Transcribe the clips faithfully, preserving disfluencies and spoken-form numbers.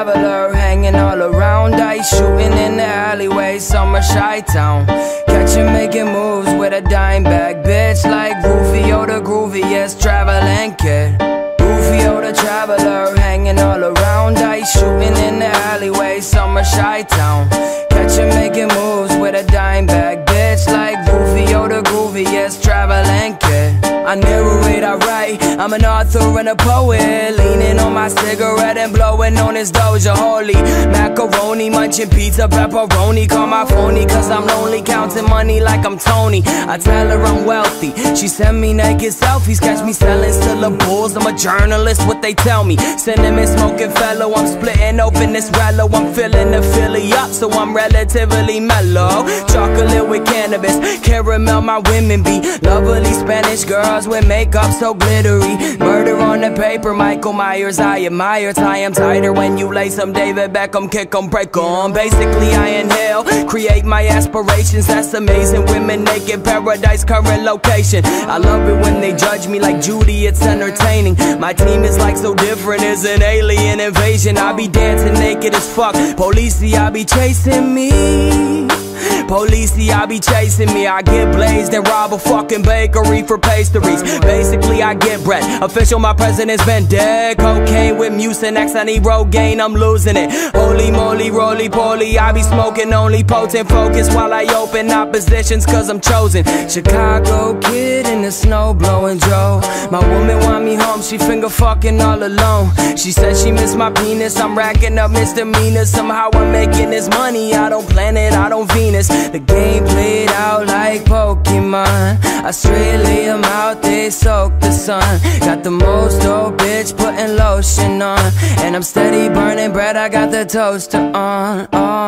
traveler, hanging all around ice, shooting in the alleyway, summer Chi-Town. Catch him making moves with a dime bag, bitch, like Rufio the grooviest traveling kid. Rufio the traveler, hanging all around ice, shooting in the alleyway, summer Chi-Town. Catch him making moves with a dime bag, bitch, like Rufio the grooviest traveling kid. I narrate, I write, I'm an author and a poet, leaning on my cigarette and blowing on this Doja Holy macaroni, munching pizza, pepperoni. Call my phony cause I'm lonely, counting money like I'm Tony. I tell her I'm wealthy, she send me naked selfies, catch me selling syllables. I'm a journalist, what they tell me, cinnamon smoking fellow. I'm splitting open this rello, I'm filling the Philly up, so I'm relatively mellow. Chocolate with cannabis, caramel my women be, lovely Spanish girls with makeup so glittery. Murder on the paper, Michael Myers I admire. Tie 'em tighter when you lay some David Beckham, kick 'em, break 'em. Basically I inhale, create my aspirations. That's amazing, women naked, paradise, current location. I love it when they judge me like Judy, it's entertaining. My team is like so different, it's an alien invasion. I be dancing naked as fuck, police I be chasing me. Police, I be chasing me. I get blazed and rob a fucking bakery for pastries. Basically, I get bread. Official, my president's been dead. Cocaine with Mucinex, I need Rogaine, I'm losing it. Holy moly, roly poly, I be smoking only potent focus while I open oppositions cause I'm chosen. Chicago kid in the snow blowing Joe. My woman want me home, she finger fucking all alone. She said she miss my penis, I'm racking up misdemeanors. Somehow I'm making this money, I don't plan it, I don't Venus. The game played out like Pokemon. I straight lay 'em out, they soak the sun. Got the most dope bitch putting lotion on, and I'm steady burning bread, I got the toaster on,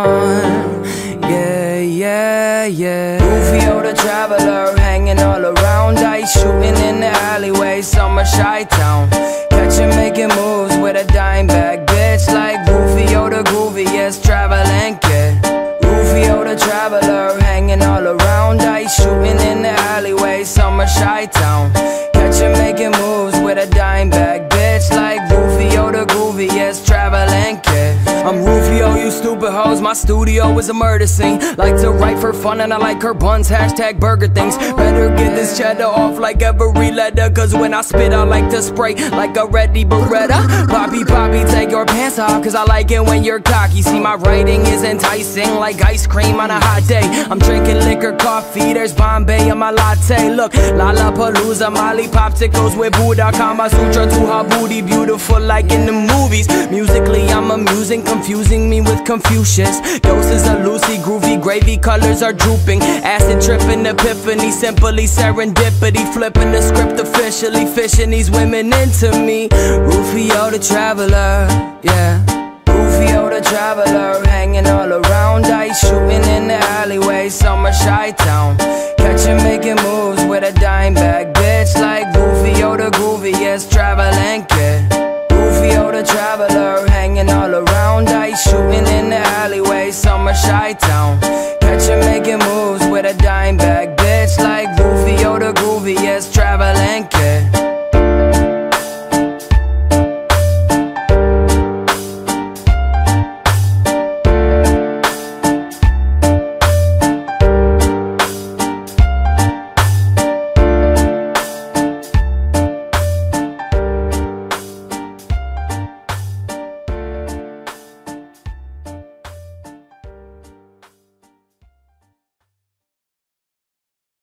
on. Yeah, yeah, yeah. Rufio the traveler, hanging all around ice, shooting in the alleyway, summer Chi-Town. Catch him making moves with a dime bag, bitch, like Rufio the grooviest traveling kid. Rufio the traveler, hanging all around ice, shooting in the alleyway, summer Chi-Town. Catch him making moves with a dime bag, bitch, like Rufio the grooviest traveling kid. I'm Rufio, you stupid hoes, my studio is a murder scene. Like to write for fun and I like her buns, hashtag burger things. Better get this cheddar off like every letter, cause when I spit I like to spray like a ready Beretta. Poppy, poppy, take your pants off, cause I like it when you're cocky. See my writing is enticing like ice cream on a hot day. I'm drinking liquor, coffee, there's Bombay in my latte. Look, Lollapalooza, Molly popsicles with Buddha, Kama Sutra to her booty, beautiful like in the movies. Musically I'm amusing, confusing me with Confucius. Doses of Lucy, groovy, gravy colors are drooping. Acid tripping, epiphany, simply serendipity. Flipping the script officially, fishing these women into me. Rufio the traveler, yeah. Rufio the traveler, hanging all around ice, shooting in the alleyway, summer Chi-Town. Catch him making moves with a dime bag, bitch, like Rufio the grooviest traveling kid. Rufio the traveler, hanging all around ice, shooting in the alleyway, summer Chi-Town.